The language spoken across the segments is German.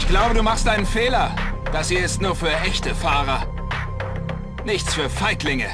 Ich glaube, du machst einen Fehler. Das hier ist nur für echte Fahrer. Nichts für Feiglinge.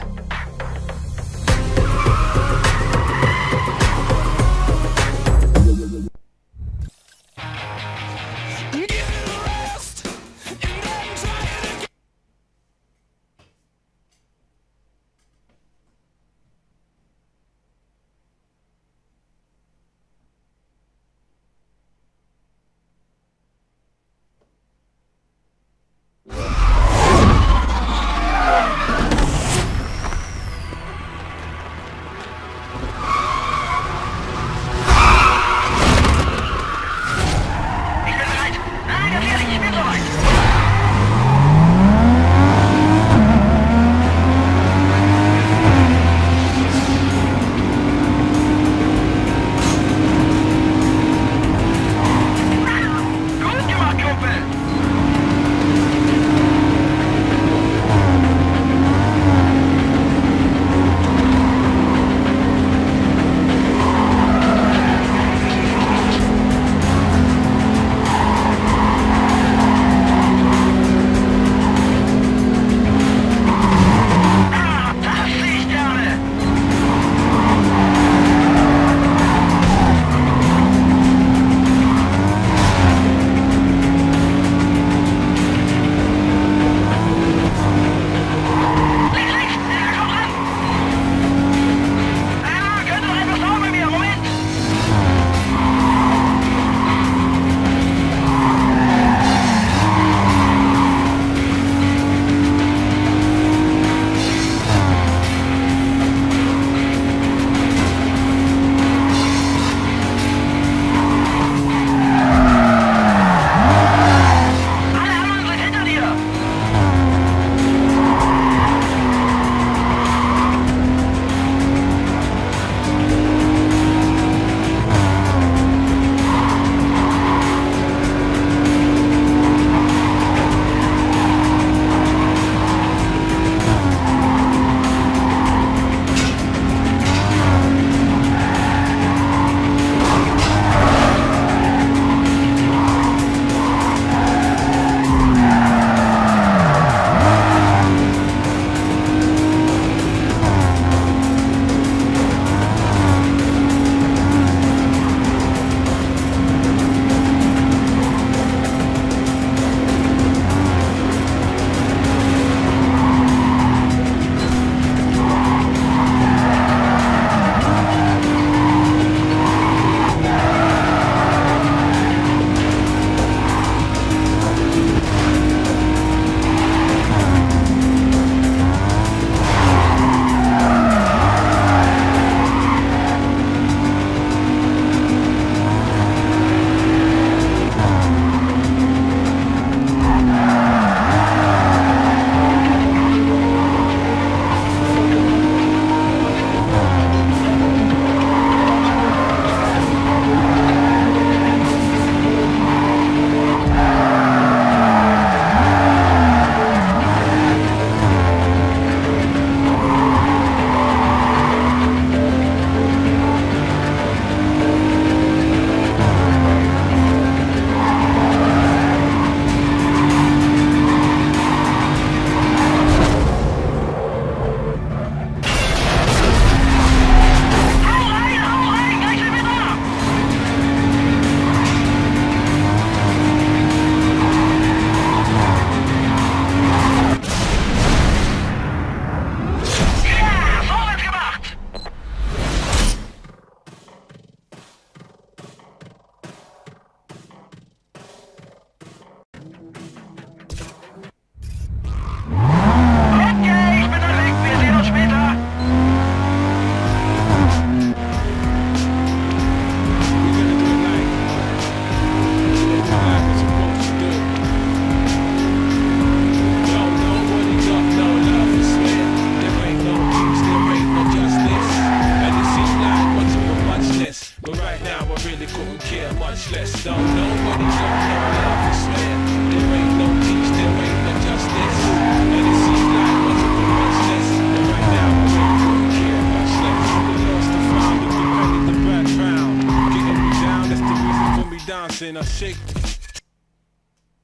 dancing, I shake.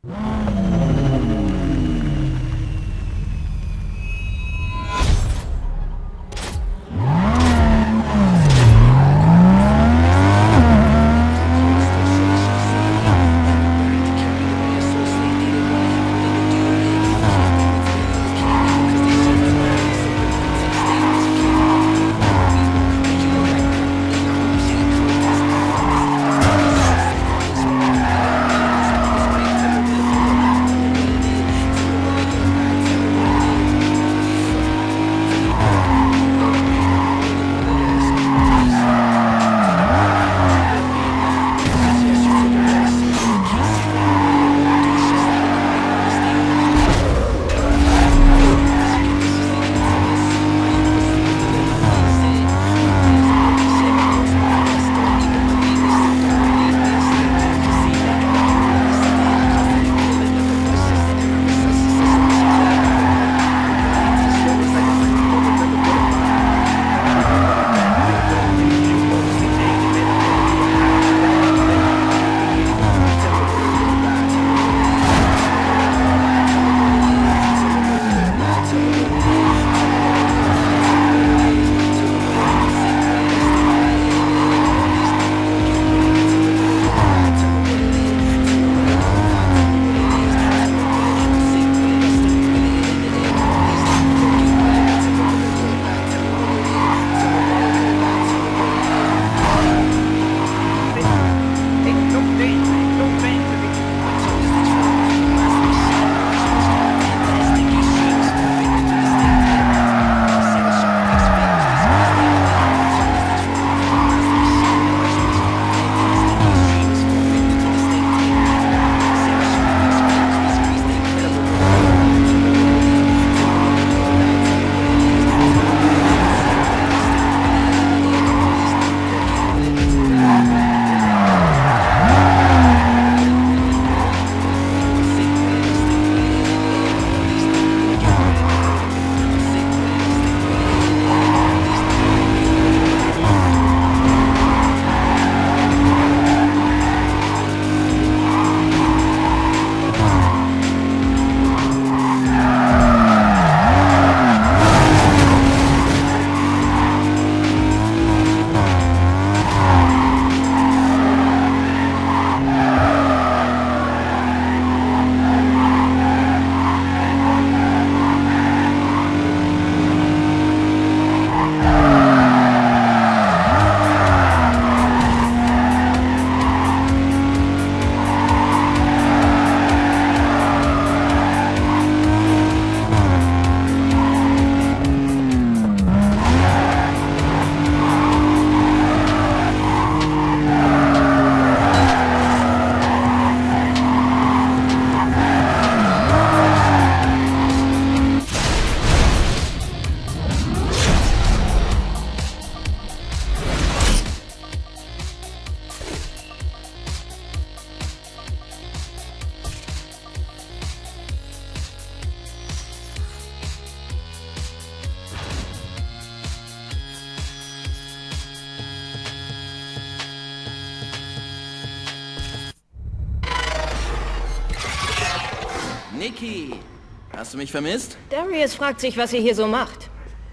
Nikki, hast du mich vermisst? Darius fragt sich, was ihr hier so macht.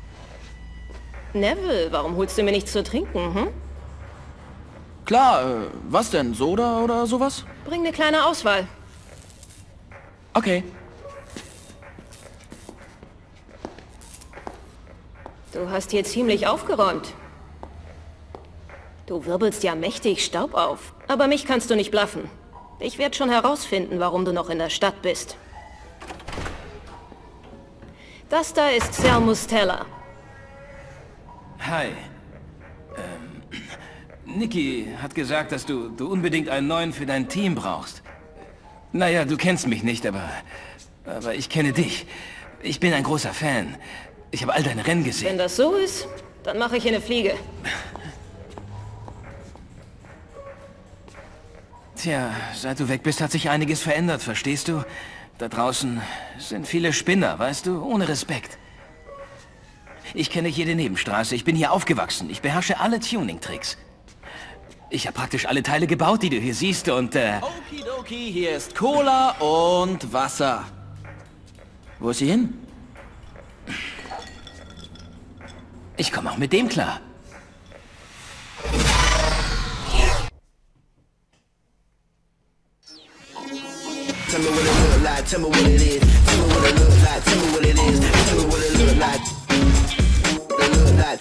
Neville, warum holst du mir nichts zu trinken, hm? Klar, was denn? Soda oder sowas? Bring eine kleine Auswahl. Okay. Du hast hier ziemlich aufgeräumt. Du wirbelst ja mächtig Staub auf. Aber mich kannst du nicht bluffen. Ich werde schon herausfinden, warum du noch in der Stadt bist. Das da ist Sal Mustela. Hi. Nikki hat gesagt, dass du unbedingt einen neuen für dein Team brauchst. Naja, du kennst mich nicht, aber ich kenne dich. Ich bin ein großer Fan. Ich habe all deine Rennen gesehen. Wenn das so ist, dann mache ich eine Fliege. Tja, seit du weg bist, hat sich einiges verändert, verstehst du? Da draußen sind viele Spinner, weißt du, ohne Respekt. Ich kenne jede Nebenstraße, ich bin hier aufgewachsen, ich beherrsche alle Tuning-Tricks. Ich habe praktisch alle Teile gebaut, die du hier siehst und, Okidoki, hier ist Cola und Wasser. Wo ist sie hin? ich komme auch mit dem klar. Tell me what it look like, tell me what it is. Tell me what it look like, tell me what it is. Tell me what it look like. It look like.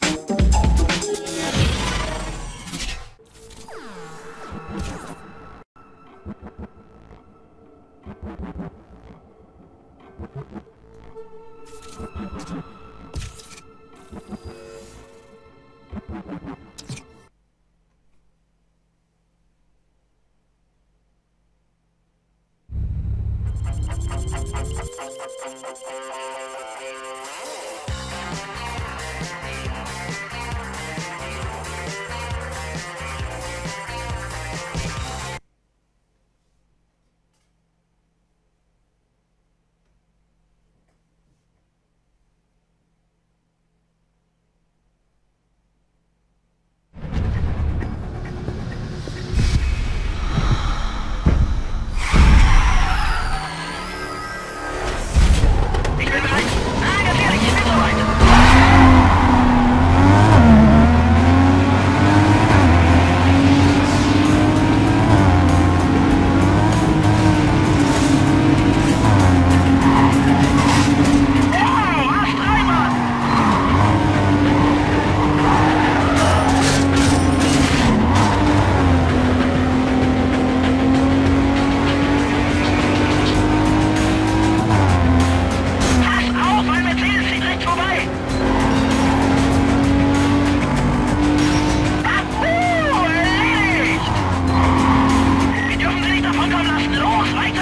Wir dürfen sie nicht davonkommen lassen. Los, weiter!